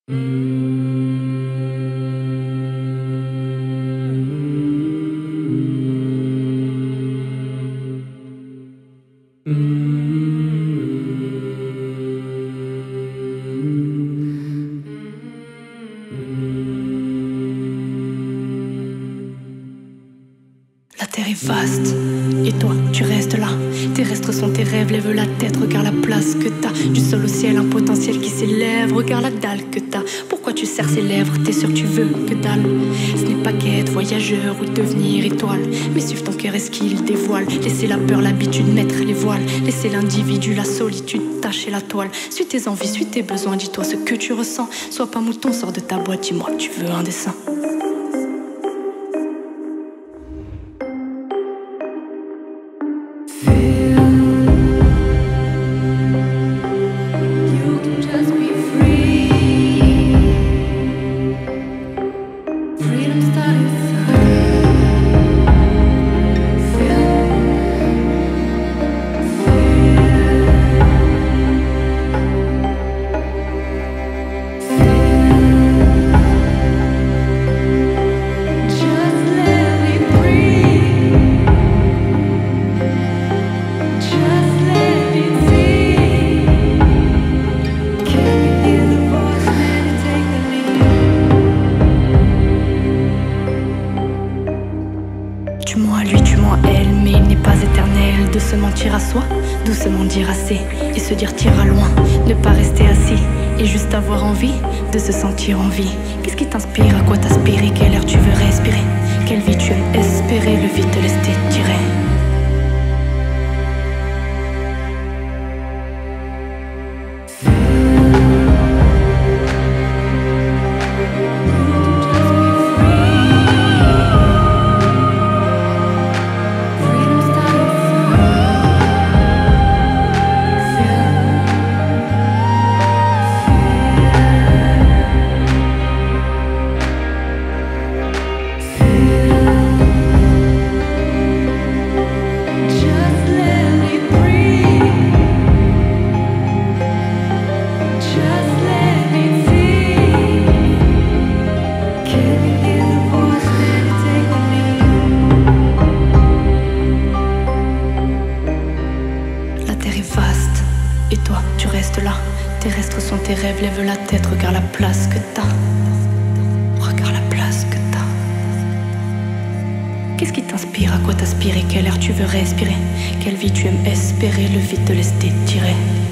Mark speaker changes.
Speaker 1: La terre est vaste, et toi, tu restes là. Terrestres sont tes rêves, lève la tête, regarde la place que t'as. Du sol au ciel, un potentiel qui s'élève, regarde la dalle que t'as. Pourquoi tu serres ses lèvres, t'es sûr que tu veux que dalle. Ce n'est pas quête, voyageur ou devenir étoile, mais suivre ton cœur, est-ce qu'il dévoile. Laissez la peur, l'habitude, mettre les voiles. Laissez l'individu, la solitude, tâcher la toile. Suis tes envies, suis tes besoins, dis-toi ce que tu ressens. Sois pas mouton, sors de ta boîte, dis-moi que tu veux un dessin. Tue-moi lui, tue-moi elle, mais il n'est pas éternel de se mentir à soi, doucement dire assez et se dire t'iras loin, ne pas rester assis et juste avoir envie de se sentir en vie. Qu'est-ce qui t'inspire, à quoi t'aspires, quel air tu veux respirer, quelle vie tu aimes espérer, le vide te laisse t'étirer. Vaste, et toi, tu restes là. Terrestres sont tes rêves, lève la tête, regarde la place que t'as. Regarde la place que t'as. Qu'est-ce qui t'inspire, à quoi t'aspires, quel air tu veux respirer, quelle vie tu aimes espérer, le vide te laisse t'étirer.